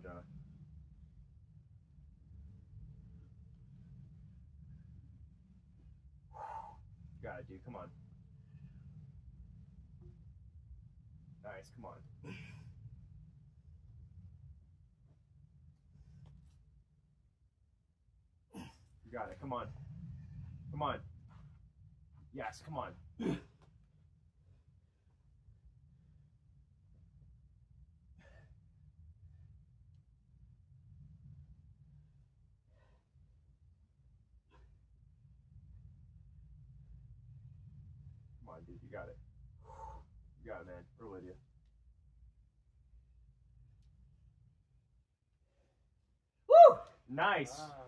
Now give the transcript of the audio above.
Jonah. You got it, dude. Come on. Nice. Come on. You got it. Come on. Come on. Yes. Come on. Come on, dude. You got it. You got it, man. We're with you. Woo! Nice. Wow.